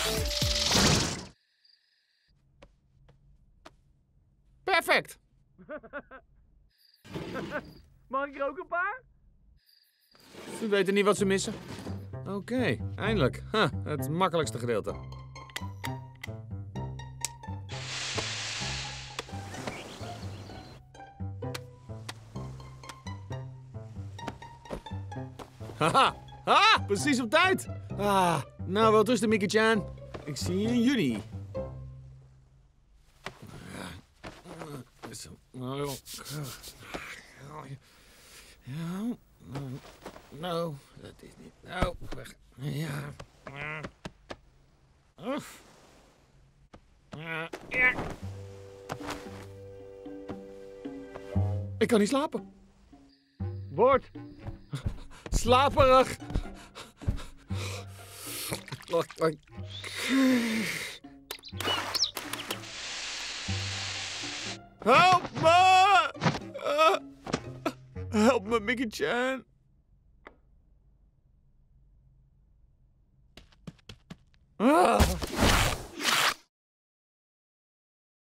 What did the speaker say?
Perfect. Mag ik er ook een paar? Ze weten niet wat ze missen. Oké, eindelijk. Het makkelijkste gedeelte. Haha, precies op tijd. Nou, wel rusten, Mickey-chan. Ik zie je in juni. Nou, dat is niet. Nou, weg. Ja. Ja. Ik kan niet slapen. Word. Slaperig. Help me! Help me, Mickey-chan. Ah.